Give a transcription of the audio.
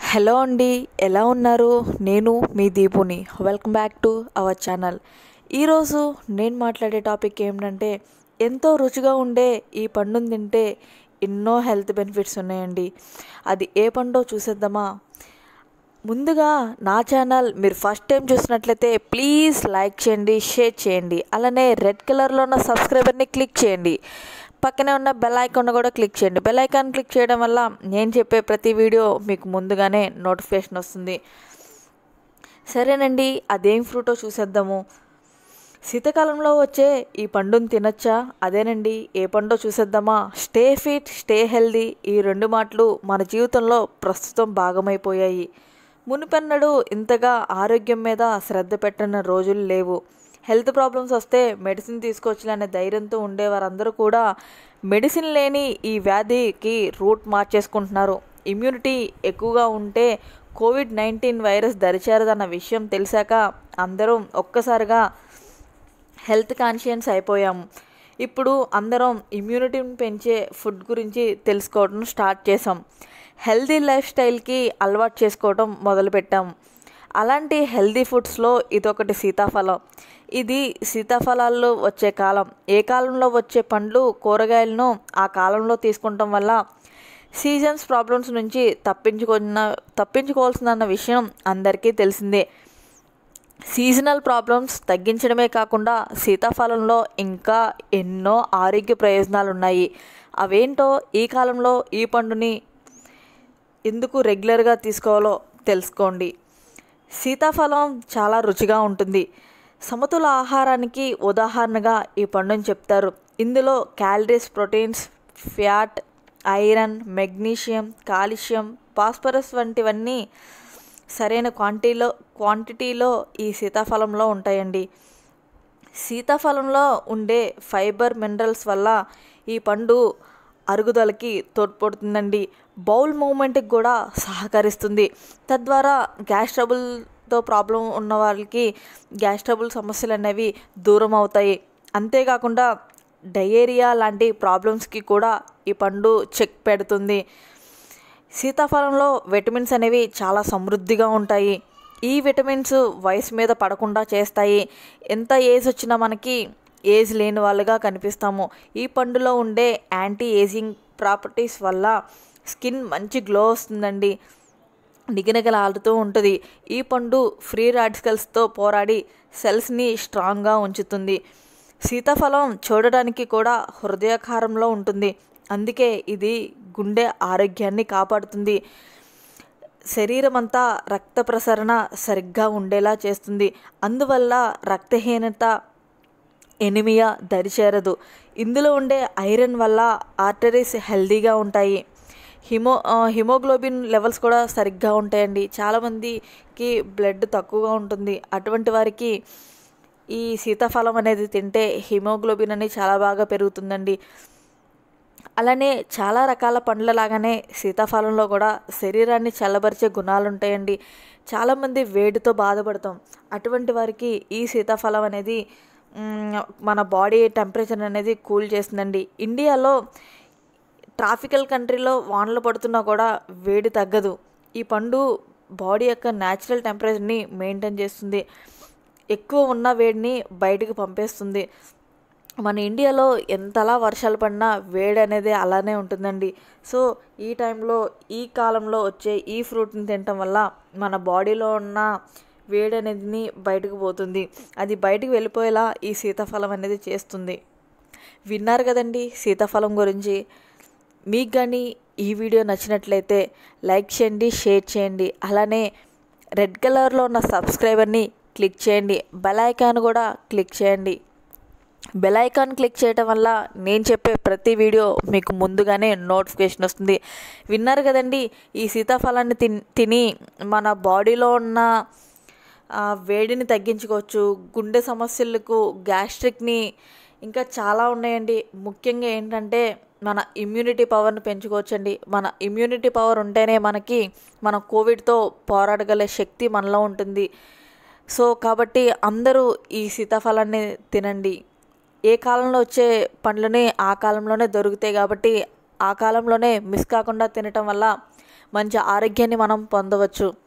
Hello అండి, ఎలా ఉన్నారు? నేను మీ దీపుని. Welcome back to our channel. ఈరోజు నేను మాట్లాడే టాపిక్ ఏమిటంటే, ఎంతో రుచిగా ఉండే ఈ పండును తింటే ఎన్నో హెల్త్ బెనిఫిట్స్ ఉన్నాయండి. అది ఏ పండో చూసేద్దామా? ముందుగా నా ఛానల్ మీరు ఫస్ట్ టైం చూసినట్లయితే ప్లీజ్ లైక్ చేయండి, షేర్ చేయండి. అలానే రెడ్ కలర్లో ఉన్న సబ్స్క్రైబర్ని క్లిక్ చేయండి. పక్కనే ఉన్న బెల్ ఐకాన్ కూడా క్లిక్ చేయండి. బెల్ ఐకాన్ క్లిక్ చేయడం వల్ల నేను చెప్పే ప్రతి వీడియో మీకు ముందుగానే నోటిఫికేషన్ వస్తుంది. సరేనండి, అదేం ఫ్రూటో చూసేద్దాము. శీతాకాలంలో వచ్చే ఈ పండును తినచ్చా? అదేనండి, ఏ పండో చూసేద్దామా. స్టే ఫిట్, స్టే హెల్దీ, ఈ రెండు మాటలు మన జీవితంలో ప్రస్తుతం భాగమైపోయాయి. మునిపెన్నడూ ఇంతగా ఆరోగ్యం మీద శ్రద్ధ పెట్టిన రోజులు లేవు. హెల్త్ ప్రాబ్లమ్స్ వస్తే మెడిసిన్ తీసుకోవచ్చులనే ధైర్యంతో ఉండేవారందరూ కూడా మెడిసిన్ లేని ఈ వ్యాధికి రూట్ మార్చేసుకుంటున్నారు. ఇమ్యూనిటీ ఎక్కువగా ఉంటే కోవిడ్-19 వైరస్ దరిచేరదన్న విషయం తెలిసాక అందరం ఒక్కసారిగా హెల్త్ కాన్షియస్ అయిపోయాము. ఇప్పుడు అందరం ఇమ్యూనిటీని పెంచే ఫుడ్ గురించి తెలుసుకోవడం స్టార్ట్ చేసాం. హెల్తీ లైఫ్ స్టైల్కి అలవాటు చేసుకోవడం మొదలుపెట్టాము. అలాంటి హెల్తీ ఫుడ్స్లో ఇదొకటి సీతాఫలం. ఇది సీతాఫలాల్లో వచ్చే కాలం. ఏ కాలంలో వచ్చే పండ్లు, కూరగాయలను ఆ కాలంలో తీసుకుంటాం వల్ల సీజన్స్ ప్రాబ్లమ్స్ నుంచి తప్పించుకోవాల్సిన విషయం అందరికీ తెలిసిందే. సీజనల్ ప్రాబ్లమ్స్ తగ్గించడమే కాకుండా సీతాఫలంలో ఇంకా ఎన్నో ఆరోగ్య ప్రయోజనాలు ఉన్నాయి. అవేంటో ఈ కాలంలో ఈ పండుని ఎందుకు రెగ్యులర్గా తీసుకోవాలో తెలుసుకోండి. సీతాఫలం చాలా రుచిగా ఉంటుంది. సమతుల ఆహారానికి ఉదాహరణగా ఈ పండుని చెప్తారు. ఇందులో calories, proteins, fat, iron, magnesium, calcium, phosphorus వంటివన్నీ సరైన క్వాంటిటీలో ఈ సీతాఫలంలో ఉంటాయండి. సీతాఫలంలో ఉండే ఫైబర్, మినరల్స్ వల్ల ఈ పండు అరుగుదలకి తోడ్పడుతుందండి. బౌల్ మూమెంట్కి కూడా సహకరిస్తుంది. తద్వారా గ్యాస్ ట్రబుల్తో ప్రాబ్లం ఉన్న వాళ్ళకి గ్యాస్ ట్రబుల్ సమస్యలు అనేవి దూరం అవుతాయి. అంతేకాకుండా డయేరియా లాంటి ప్రాబ్లమ్స్కి కూడా ఈ పండు చెక్ పెడుతుంది. సీతాఫలంలో విటమిన్స్ అనేవి చాలా సమృద్ధిగా ఉంటాయి. ఈ విటమిన్స్ వయసు మీద పడకుండా చేస్తాయి. ఎంత ఏజ్ వచ్చినా మనకి ఏజ్ లేని వాళ్ళుగా కనిపిస్తాము. ఈ పండులో ఉండే యాంటీ ఏజింగ్ ప్రాపర్టీస్ వల్ల స్కిన్ మంచి గ్లో వస్తుందండి, నిగనిగలాడుతూ ఉంటుంది. ఈ పండు ఫ్రీ రాడికల్స్తో పోరాడి సెల్స్ని స్ట్రాంగ్గా ఉంచుతుంది. సీతాఫలం చూడడానికి కూడా హృదయాకారంలో ఉంటుంది. అందుకే ఇది గుండె ఆరోగ్యాన్ని కాపాడుతుంది. శరీరం అంతా రక్త ప్రసరణ సరిగ్గా ఉండేలా చేస్తుంది. అందువల్ల రక్తహీనత, ఎనిమియా దరిచేరదు. ఇందులో ఉండే ఐరన్ వల్ల ఆర్టరీస్ హెల్దీగా ఉంటాయి. హిమోగ్లోబిన్ లెవెల్స్ కూడా సరిగ్గా ఉంటాయండి. చాలామందికి బ్లడ్ తక్కువగా ఉంటుంది. అటువంటి వారికి ఈ సీతాఫలం అనేది తింటే హిమోగ్లోబిన్ అనేది చాలా బాగా పెరుగుతుందండి. అలానే చాలా రకాల పండ్ల లాగానే సీతాఫలంలో కూడా శరీరాన్ని చల్లబరిచే గుణాలు ఉంటాయండి. చాలామంది వేడితో బాధపడతాం. అటువంటి వారికి ఈ సీతాఫలం అనేది మన బాడీ టెంపరేచర్ అనేది కూల్ చేస్తుందండి. ఇండియాలో ట్రాపికల్ కంట్రీలో వానలు పడుతున్నా కూడా వేడి తగ్గదు. ఈ పండు బాడీ యొక్క న్యాచురల్ టెంపరేచర్ని మెయింటైన్ చేస్తుంది. ఎక్కువ ఉన్న వేడిని బయటకు పంపేస్తుంది. మన ఇండియాలో ఎంతలా వర్షాలు పడినా వేడి అనేది అలానే ఉంటుందండి. సో ఈ టైంలో, ఈ కాలంలో వచ్చే ఈ ఫ్రూట్ని తినటం వల్ల మన బాడీలో ఉన్న వేడి అనేది బయటకు పోతుంది. అది బయటకు వెళ్ళిపోయేలా ఈ సీతాఫలం అనేది చేస్తుంది. విన్నారు కదండి సీతాఫలం గురించి. మీకు కానీ ఈ వీడియో నచ్చినట్లయితే లైక్ చేయండి, షేర్ చేయండి. అలానే రెడ్ కలర్లో ఉన్న సబ్స్క్రైబర్ని క్లిక్ చేయండి. బెల్ ఐకాన్ కూడా క్లిక్ చేయండి. బెల్ ఐకాన్ క్లిక్ చేయడం వల్ల నేను చెప్పే ప్రతి వీడియో మీకు ముందుగానే నోటిఫికేషన్ వస్తుంది. విన్నారు కదండి, ఈ సీతాఫలాన్ని తిని మన బాడీలో ఉన్న వేడిని తగ్గించుకోవచ్చు. గుండె సమస్యలకు, గ్యాస్ట్రిక్ని, ఇంకా చాలా ఉన్నాయండి. ముఖ్యంగా ఏంటంటే మన ఇమ్యూనిటీ పవర్ని పెంచుకోవచ్చండి. మన ఇమ్యూనిటీ పవర్ ఉంటేనే మన కోవిడ్తో పోరాడగల శక్తి మనలో ఉంటుంది. సో కాబట్టి అందరూ ఈ సీతాఫలాన్ని తినండి. ఏ కాలంలో వచ్చే పండ్లని ఆ కాలంలోనే దొరుకుతాయి కాబట్టి ఆ కాలంలోనే మిస్ కాకుండా తినటం వల్ల మంచి ఆరోగ్యాన్ని మనం పొందవచ్చు.